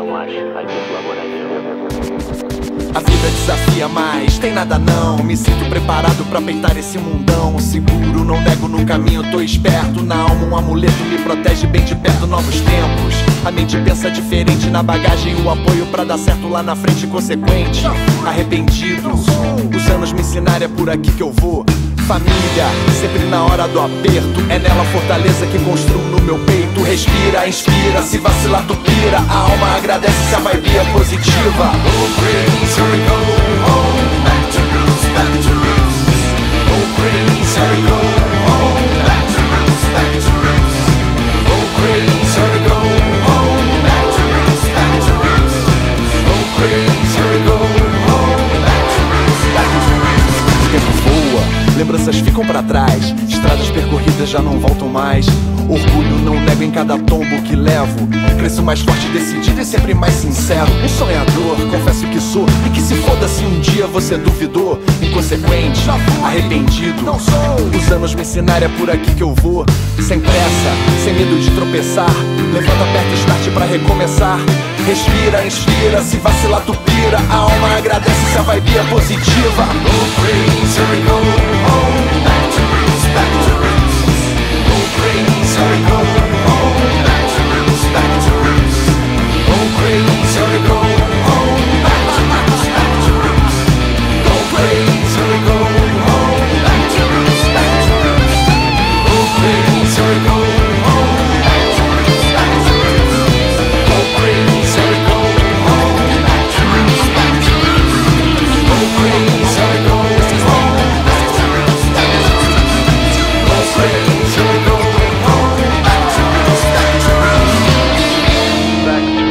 so much. I just love what I do. A vida desafia, mas tem nada não. Me sinto preparado pra peitar esse mundão. Seguro, não nego no caminho, tô esperto. Na alma um amuleto me protege bem de perto. Novos tempos, a mente pensa diferente. Na bagagem o apoio pra dar certo lá na frente. Consequente, arrependido. Os anos me ensinaram, é por aqui que eu vou. Família, sempre na hora do aperto. É nela a fortaleza que construo no meu peito. Respira, inspira, se vacilar tu pira. A alma agradece se a vibe é positiva. Oh Prince, hurry go home, back to roots, back to roots. Oh Prince, hurry go home, back to roots, back to roots. Oh Prince, hurry go home, back to roots, back to roots. Oh Prince, hurry go home, back to roots, back to roots. O tempo voa, lembranças ficam pra trás. Estradas percorridas já não voltam mais. Orgulho não nego em cada tombo que levo. Cresço mais forte, decidido e sempre mais sincero. Um sonhador, confesso que sou. E que se foda se um dia você duvidou. Inconsequente, arrependido. Não sou. Os anos me ensinaram, é por aqui que eu vou. Sem pressa, sem medo de tropeçar. Levanta, aperta start pra recomeçar. Respira, inspira, se vacilar tu pira. A alma agradece se a vibe é positiva. Oh Prince, hurry go home, back to roots, back to roots. Oh Prince, hurry go home, back to roots, back to roots. Oh Prince, hurry go home, back to roots, back to roots. Oh Prince, hurry go home, back to roots, back to roots. Oh Prince, hurry go home, back to roots, back to roots. Oh Prince, hurry go home, back to roots, back to roots. Oh Prince, hurry go home, back to roots, back to roots. Oh Prince, hurry go home, back to roots, back to roots. Back to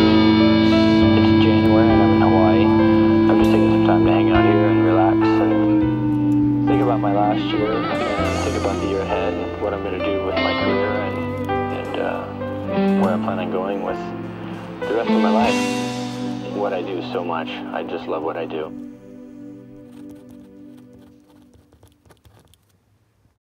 It's January and I'm in Hawaii. I'm just taking some time to hang out here and relax and think about my last year and think about the year ahead and what I'm going to do with my career and where I plan on going with the rest of my life. What I do so much. I just love what I do.